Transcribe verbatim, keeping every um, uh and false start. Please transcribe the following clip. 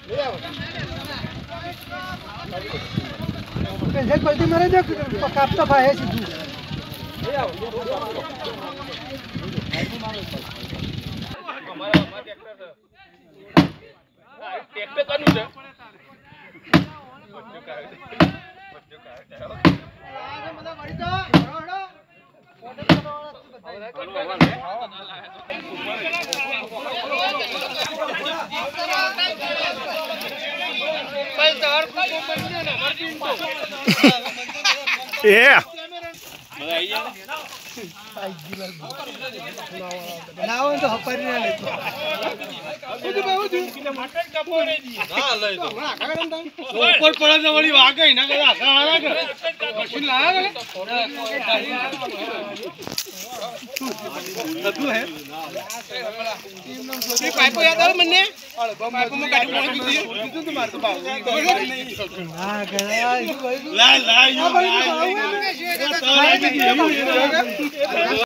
Pension પલટી મારે દે કાપતો ભાઈ સીધું ટ્રેક્ટર કનું છે Yeah. ના હોય તો હપારી ના લેતો ઉપર પડે વળી વાગે ના કરે આખા હારા કરે મશીન લાયા કરે બધું હે એ પાઇપો યાદ આવે મને પાઇપો માં કાઢી પાણી પીધી કીધું તો માર તો બાવ ના ગયા લા લા